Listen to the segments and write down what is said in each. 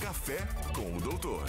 Café com o Doutor.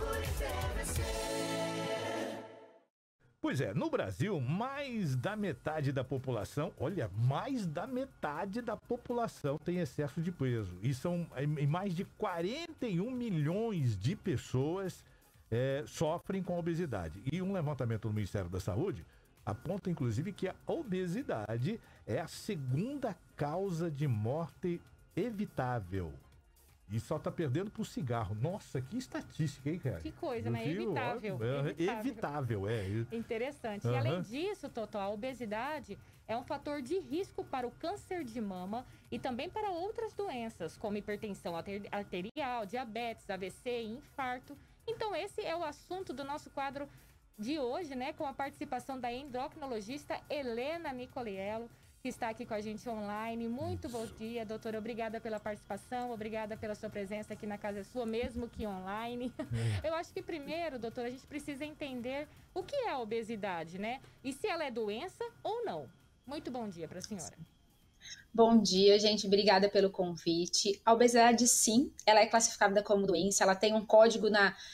Pois é, no Brasil, mais da metade da população, olha, mais da metade da população tem excesso de peso. E mais de 41 milhões de pessoas sofrem com obesidade. E um levantamento do Ministério da Saúde aponta, inclusive, que a obesidade é a segunda causa de morte evitável. E só tá perdendo pro cigarro. Nossa, que estatística, hein, cara? Que coisa, né? Evitável. Evitável, é. Interessante. E além disso, Totó, a obesidade é um fator de risco para o câncer de mama e também para outras doenças, como hipertensão arterial, diabetes, AVC e infarto. Então, esse é o assunto do nosso quadro de hoje, né? Com a participação da endocrinologista Helena Nicoliello, que está aqui com a gente online. Muito bom dia, doutora. Obrigada pela participação, obrigada pela sua presença aqui na Casa Sua, mesmo que online. Eu acho que primeiro, doutora, a gente precisa entender o que é a obesidade, né? E se ela é doença ou não. Muito bom dia para a senhora. Bom dia, gente. Obrigada pelo convite. A obesidade, sim, ela é classificada como doença. Ela tem um código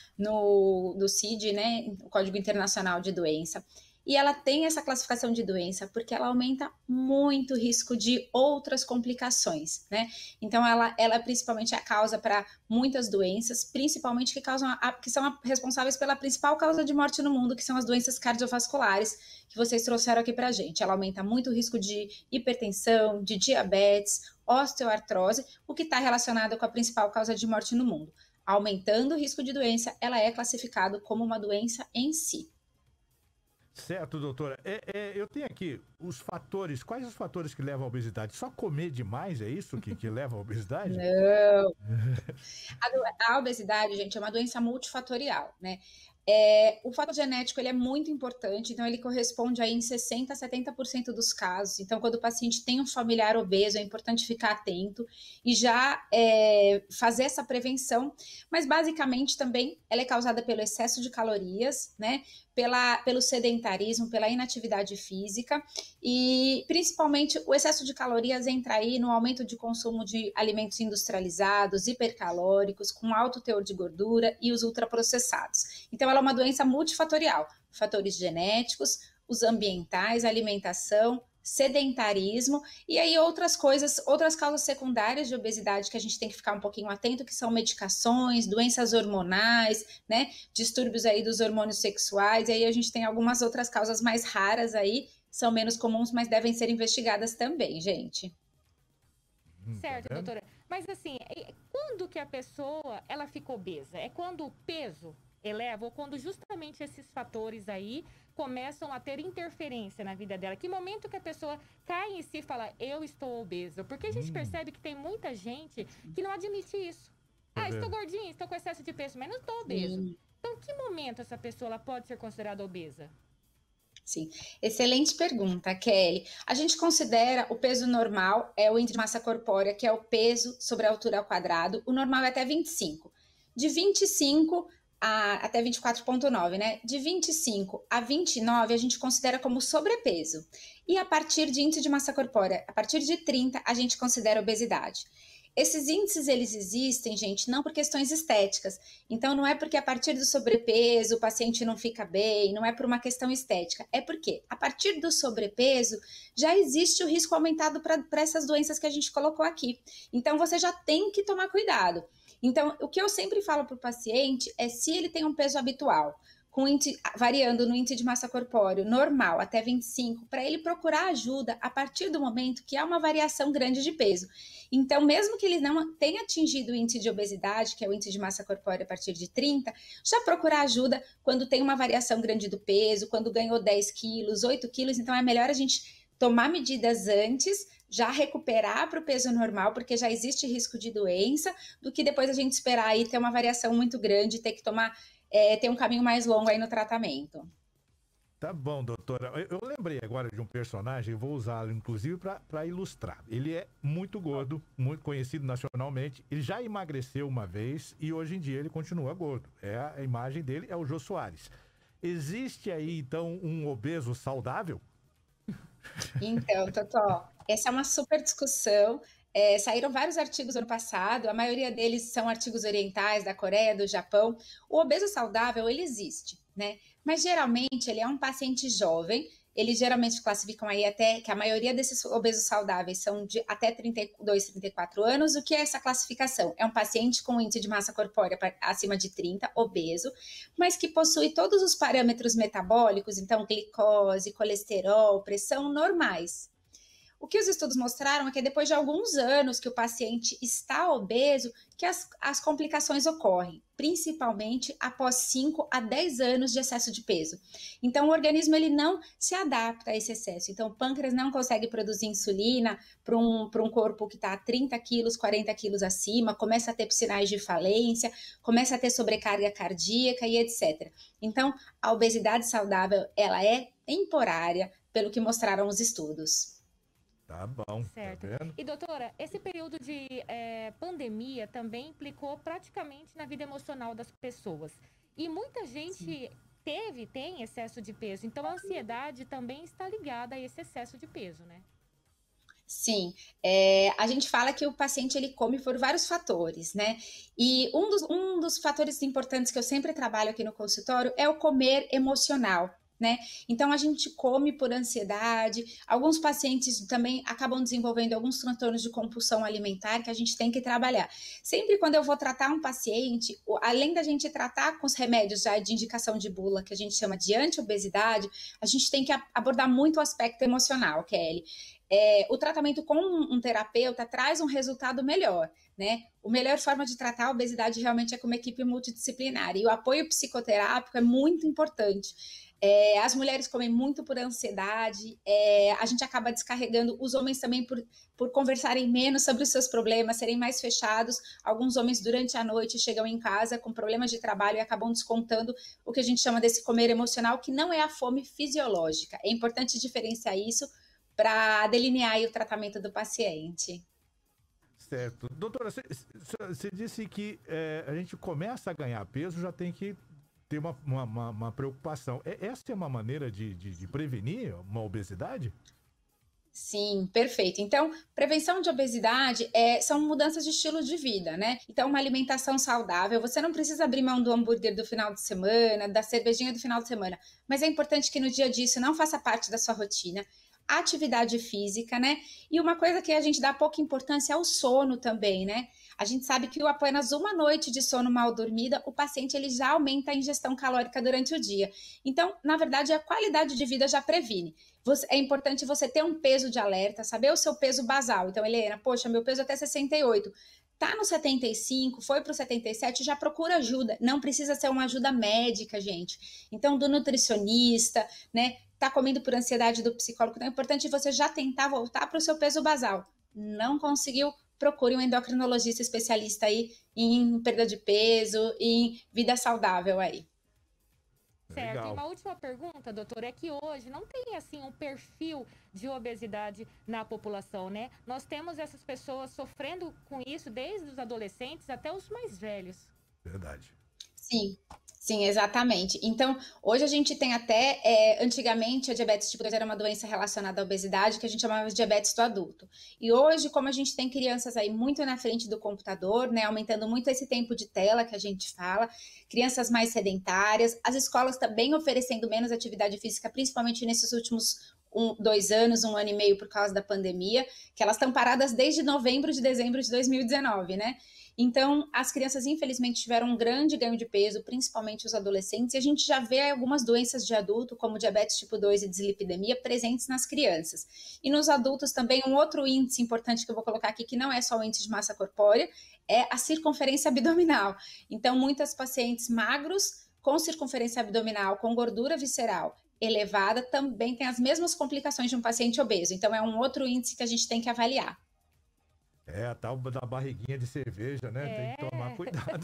no CID, né? O Código Internacional de Doença. E ela tem essa classificação de doença porque ela aumenta muito o risco de outras complicações, né? Então, ela é principalmente a causa para muitas doenças, principalmente que são responsáveis pela principal causa de morte no mundo, que são as doenças cardiovasculares, que vocês trouxeram aqui pra gente. Ela aumenta muito o risco de hipertensão, de diabetes, osteoartrose, o que está relacionado com a principal causa de morte no mundo. Aumentando o risco de doença, ela é classificada como uma doença em si. Certo, doutora. Eu tenho aqui os fatores. Quais os fatores que levam à obesidade? Só comer demais é isso que leva à obesidade? Não. A obesidade, gente, é uma doença multifatorial, né? O fator genético ele é muito importante, então ele corresponde aí em 60% a 70% dos casos. Então, quando o paciente tem um familiar obeso, é importante ficar atento e já fazer essa prevenção. Mas, basicamente, também ela é causada pelo excesso de calorias, né? Pelo sedentarismo, pela inatividade física e, principalmente, o excesso de calorias entra aí no aumento de consumo de alimentos industrializados, hipercalóricos, com alto teor de gordura e os ultraprocessados. Então, ela é uma doença multifatorial, fatores genéticos, os ambientais, alimentação, sedentarismo e aí outras coisas, outras causas secundárias de obesidade que a gente tem que ficar um pouquinho atento, que são medicações, doenças hormonais, né, distúrbios aí dos hormônios sexuais, e aí a gente tem algumas outras causas mais raras aí, são menos comuns, mas devem ser investigadas também, gente. Certo, doutora. Mas assim, quando que a pessoa, ela fica obesa? É quando o peso eleva ou quando justamente esses fatores aí começam a ter interferência na vida dela? Que momento que a pessoa cai em si e fala, eu estou obesa? Porque a gente percebe que tem muita gente que não admite isso. Estou gordinha, estou com excesso de peso, mas não estou obeso. Então, que momento essa pessoa ela pode ser considerada obesa? Sim, excelente pergunta, Kelly. A gente considera o peso normal, é o índice de massa corpórea, que é o peso sobre a altura ao quadrado. O normal é até 25. De 25 até 24,9, né? De 25 a 29 a gente considera como sobrepeso. E a partir de índice de massa corpórea, a partir de 30, a gente considera obesidade. Esses índices, eles existem, gente, não por questões estéticas. Então, não é porque a partir do sobrepeso o paciente não fica bem, não é por uma questão estética. É porque, a partir do sobrepeso, já existe o risco aumentado para essas doenças que a gente colocou aqui. Então, você já tem que tomar cuidado. Então, o que eu sempre falo para o paciente é se ele tem um peso habitual, variando no índice de massa corpóreo normal até 25, para ele procurar ajuda a partir do momento que há uma variação grande de peso. Então, mesmo que ele não tenha atingido o índice de obesidade, que é o índice de massa corpórea a partir de 30, já procurar ajuda quando tem uma variação grande do peso, quando ganhou 10 quilos, 8 quilos, então é melhor a gente tomar medidas antes, já recuperar para o peso normal, porque já existe risco de doença, do que depois a gente esperar aí ter uma variação muito grande, ter que ter um caminho mais longo aí no tratamento. Tá bom, doutora. Eu lembrei agora de um personagem, vou usá-lo inclusive para ilustrar. Ele é muito gordo, muito conhecido nacionalmente. Ele já emagreceu uma vez e hoje em dia ele continua gordo. A imagem dele é o Jô Soares. Existe aí, então, um obeso saudável? Então, Totó, essa é uma super discussão. Saíram vários artigos ano passado, a maioria deles são artigos orientais, da Coreia, do Japão. O obeso saudável, ele existe, né? Mas geralmente ele é um paciente jovem, eles geralmente classificam aí até que a maioria desses obesos saudáveis são de até 32, 34 anos. O que é essa classificação? É um paciente com índice de massa corpórea acima de 30, obeso, mas que possui todos os parâmetros metabólicos, então glicose, colesterol, pressão normais. O que os estudos mostraram é que depois de alguns anos que o paciente está obeso, que as complicações ocorrem, principalmente após 5 a 10 anos de excesso de peso. Então, o organismo ele não se adapta a esse excesso. Então, o pâncreas não consegue produzir insulina para um corpo que está 30 quilos, 40 quilos acima, começa a ter sinais de falência, começa a ter sobrecarga cardíaca e etc. Então, a obesidade saudável, ela é temporária, pelo que mostraram os estudos. Tá bom, certo. Tá vendo? E doutora, esse período de pandemia também implicou praticamente na vida emocional das pessoas. E muita gente tem excesso de peso. Então a ansiedade também está ligada a esse excesso de peso, né? Sim, a gente fala que o paciente ele come por vários fatores, né? E um dos fatores importantes que eu sempre trabalho aqui no consultório é o comer emocional. Né? Então a gente come por ansiedade. Alguns pacientes também acabam desenvolvendo alguns transtornos de compulsão alimentar que a gente tem que trabalhar. Sempre quando eu vou tratar um paciente, além da gente tratar com os remédios já de indicação de bula, que a gente chama de anti-obesidade, a gente tem que abordar muito o aspecto emocional, Kelly. O tratamento com um terapeuta traz um resultado melhor, né? A melhor forma de tratar a obesidade realmente é com uma equipe multidisciplinar, e o apoio psicoterápico é muito importante. As mulheres comem muito por ansiedade, a gente acaba descarregando os homens também por conversarem menos sobre os seus problemas, serem mais fechados. Alguns homens durante a noite chegam em casa com problemas de trabalho e acabam descontando o que a gente chama desse comer emocional, que não é a fome fisiológica. É importante diferenciar isso para delinear aí o tratamento do paciente. Certo. Doutora, você disse que a gente começa a ganhar peso, já tem que ter uma preocupação. Essa é uma maneira de prevenir uma obesidade? Sim, perfeito. Então, prevenção de obesidade são mudanças de estilo de vida, né? Então, uma alimentação saudável, você não precisa abrir mão do hambúrguer do final de semana, da cervejinha do final de semana, mas é importante que no dia a dia isso não faça parte da sua rotina. Atividade física, né? E uma coisa que a gente dá pouca importância é o sono também, né? A gente sabe que apenas uma noite de sono mal dormida, o paciente ele já aumenta a ingestão calórica durante o dia. Então, na verdade, a qualidade de vida já previne. É importante você ter um peso de alerta, saber o seu peso basal. Então, Helena, poxa, meu peso é até 68. Tá no 75, foi para o 77, já procura ajuda. Não precisa ser uma ajuda médica, gente. Então, do nutricionista, né? Tá comendo por ansiedade do psicólogo. Então, é importante você já tentar voltar para o seu peso basal. Não conseguiu? Procure um endocrinologista especialista aí em perda de peso, em vida saudável aí. Certo. Legal. E uma última pergunta, doutor, é que hoje não tem, assim, um perfil de obesidade na população, né? Nós temos essas pessoas sofrendo com isso desde os adolescentes até os mais velhos. Verdade. Sim, exatamente. Então, hoje a gente tem até, antigamente a diabetes tipo 2 era uma doença relacionada à obesidade, que a gente chamava de diabetes do adulto. E hoje, como a gente tem crianças aí muito na frente do computador, né, aumentando muito esse tempo de tela que a gente fala, crianças mais sedentárias, as escolas também oferecendo menos atividade física, principalmente nesses últimos 2 anos, 1 ano e meio por causa da pandemia, que elas estão paradas desde novembro de dezembro de 2019, né? Então, as crianças, infelizmente, tiveram um grande ganho de peso, principalmente os adolescentes, e a gente já vê algumas doenças de adulto, como diabetes tipo 2 e dislipidemia, presentes nas crianças. E nos adultos também, um outro índice importante que eu vou colocar aqui, que não é só o índice de massa corpórea, é a circunferência abdominal. Então, muitas pacientes magros com circunferência abdominal, com gordura visceral elevada, também têm as mesmas complicações de um paciente obeso. Então, é um outro índice que a gente tem que avaliar. A tal da barriguinha de cerveja, né? Tem que tomar cuidado.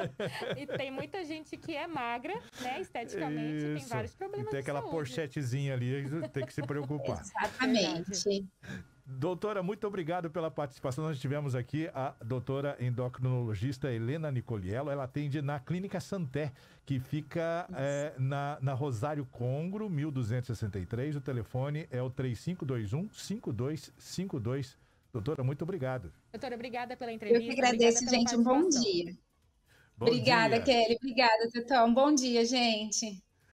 E tem muita gente que é magra, né? Esteticamente, tem vários problemas e tem aquela porchetezinha ali, tem que se preocupar. Exatamente. Doutora, muito obrigado pela participação. Nós tivemos aqui a doutora endocrinologista Helena Nicoliello. Ela atende na Clínica Santé, que fica na Rosário Congro, 1263. O telefone é o 3521-5252. Doutora, muito obrigado. Doutora, obrigada pela entrevista. Eu que agradeço, gente. Um bom dia. Bom Obrigada, dia. Kelly. Obrigada, Tetão. Um bom dia, gente.